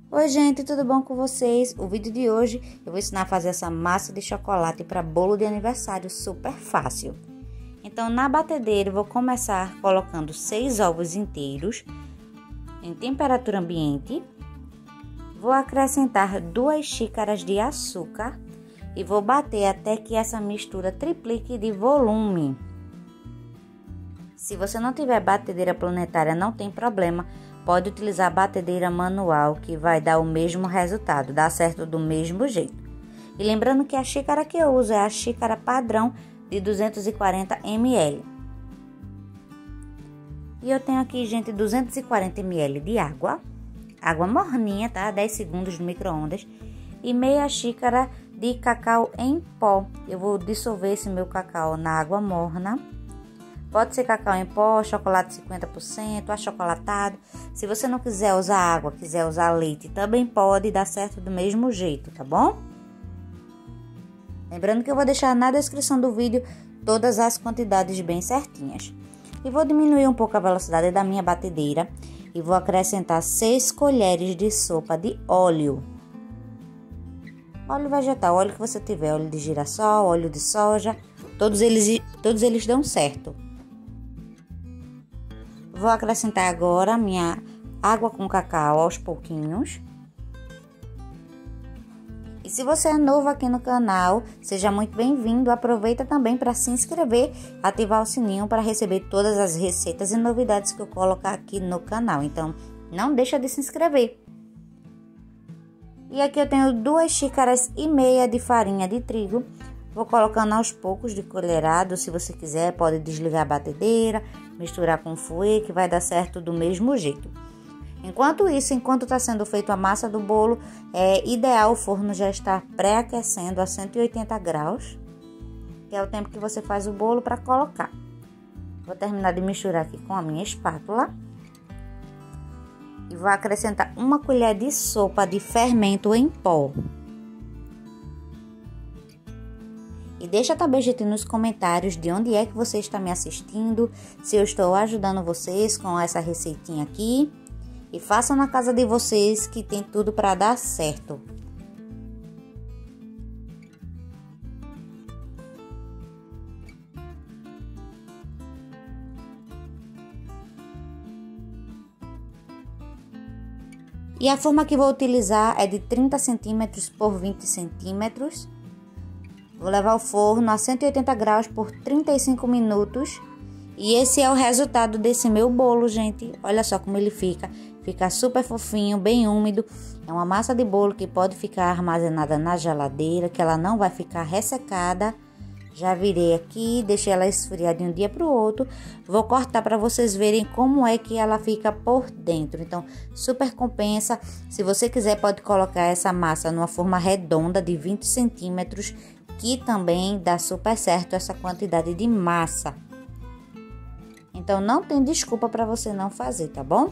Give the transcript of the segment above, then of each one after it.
Oi gente, tudo bom com vocês? O vídeo de hoje eu vou ensinar a fazer essa massa de chocolate para bolo de aniversário super fácil. Então na batedeira eu vou começar colocando 6 ovos inteiros em temperatura ambiente. Vou acrescentar 2 xícaras de açúcar e vou bater até que essa mistura triplique de volume. Se você não tiver batedeira planetária, não tem problema. Pode utilizar a batedeira manual, que vai dar o mesmo resultado, dá certo do mesmo jeito. E lembrando que a xícara que eu uso é a xícara padrão de 240 ml. E eu tenho aqui, gente, 240 ml de água morninha, tá? 10 segundos no micro-ondas. E meia xícara de cacau em pó. Eu vou dissolver esse meu cacau na água morna. Pode ser cacau em pó, chocolate 50%, achocolatado. Se você não quiser usar água, quiser usar leite, também pode dar certo do mesmo jeito, tá bom? Lembrando que eu vou deixar na descrição do vídeo todas as quantidades bem certinhas. E vou diminuir um pouco a velocidade da minha batedeira e vou acrescentar 6 colheres de sopa de óleo. Óleo vegetal, óleo que você tiver, óleo de girassol, óleo de soja, todos eles dão certo. Vou acrescentar agora minha água com cacau aos pouquinhos. E se você é novo aqui no canal, seja muito bem-vindo. Aproveita também para se inscrever, ativar o sininho para receber todas as receitas e novidades que eu colocar aqui no canal. Então, não deixa de se inscrever. E aqui eu tenho 2 xícaras e meia de farinha de trigo. Vou colocando aos poucos de colherado. Se você quiser, pode desligar a batedeira, misturar com fouet, que vai dar certo do mesmo jeito. Enquanto isso, enquanto está sendo feita a massa do bolo, é ideal o forno já estar pré-aquecendo a 180 graus, que é o tempo que você faz o bolo para colocar. Vou terminar de misturar aqui com a minha espátula. E vou acrescentar 1 colher de sopa de fermento em pó. E deixa também, gente, nos comentários de onde é que você está me assistindo, se eu estou ajudando vocês com essa receitinha aqui. E façam na casa de vocês, que tem tudo para dar certo. E a forma que vou utilizar é de 30 centímetros por 20 centímetros. Vou levar ao forno a 180 graus por 35 minutos. E esse é o resultado desse meu bolo, gente. Olha só como ele fica. Fica super fofinho, bem úmido. É uma massa de bolo que pode ficar armazenada na geladeira, que ela não vai ficar ressecada. Já virei aqui, deixei ela esfriar de um dia para o outro. Vou cortar para vocês verem como é que ela fica por dentro. Então, super compensa. Se você quiser, pode colocar essa massa numa forma redonda de 20 centímetros, que também dá super certo essa quantidade de massa. Então, não tem desculpa para você não fazer, tá bom?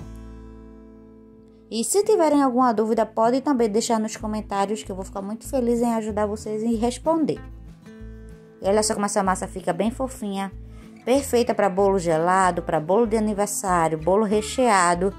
E se tiverem alguma dúvida, pode também deixar nos comentários, que eu vou ficar muito feliz em ajudar vocês e responder. E olha só como essa massa fica bem fofinha, perfeita para bolo gelado, para bolo de aniversário, bolo recheado.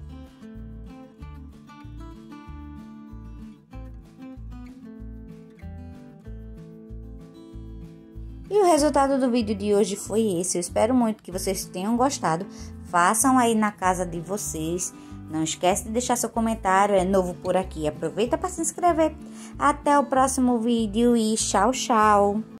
E o resultado do vídeo de hoje foi esse. Eu espero muito que vocês tenham gostado. Façam aí na casa de vocês. Não esquece de deixar seu comentário. É novo por aqui, aproveita para se inscrever. Até o próximo vídeo e tchau, tchau!